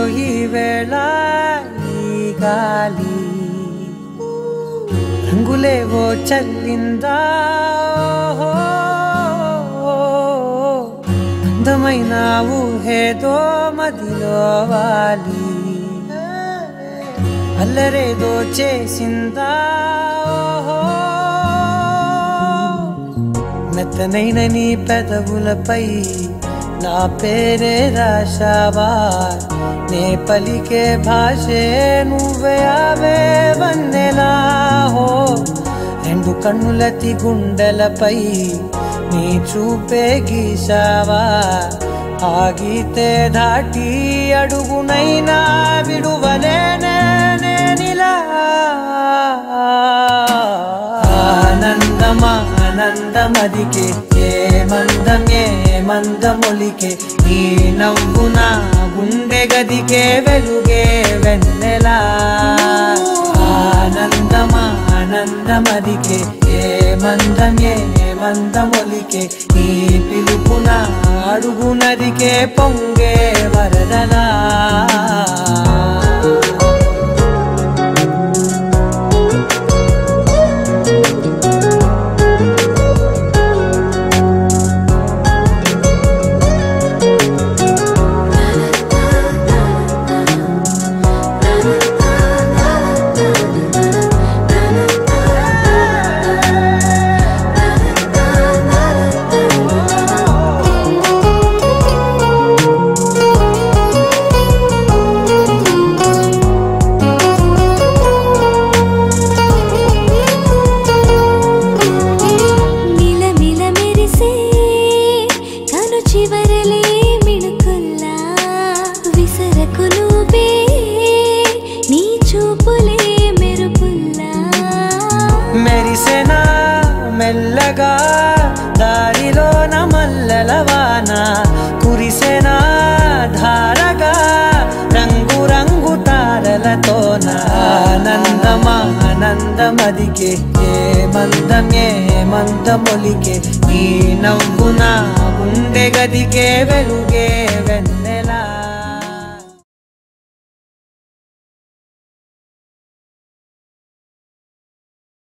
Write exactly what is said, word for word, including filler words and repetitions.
ఈ వేళ ఈ గాలి రంగులేవో చల్లిందా అందమైన ఊహేదో మదిలో వాలి అల్లరేదో చేసిందా మెత్తనైన నీ పెదవులపై నా పేరే రాశావా నే పలికే భాషే నువ్వే ఆవే వన్నెలా హో రెండు కన్నులతి గుండెలపై నీ చూపే గీశావా ఆగితే దాటి అడుగునైనా విడువలేనే నేనిలా ఆనందమా ఆనందమదికే ఏ మందం ఏ మందమొలికే నీ నవ్వు నా గుండె గదికే వెలుగే వెన్నెలా ఆనందమా ఆనందమదికే ఏ మందం ఏ మందమొలికే నీ పిలుపున అడుగునదికే పొంగే వరదలా మెరిసెనా మెల్లగా దారిలో నమల్లలవాన కురిసెనా ధారగా రంగు రంగు తారలతోన ఆనందమా ఆనందమదికే ఏ మందం ఏ మందమొలికే నీ నవ్వున గుండె గదికే వెలుగు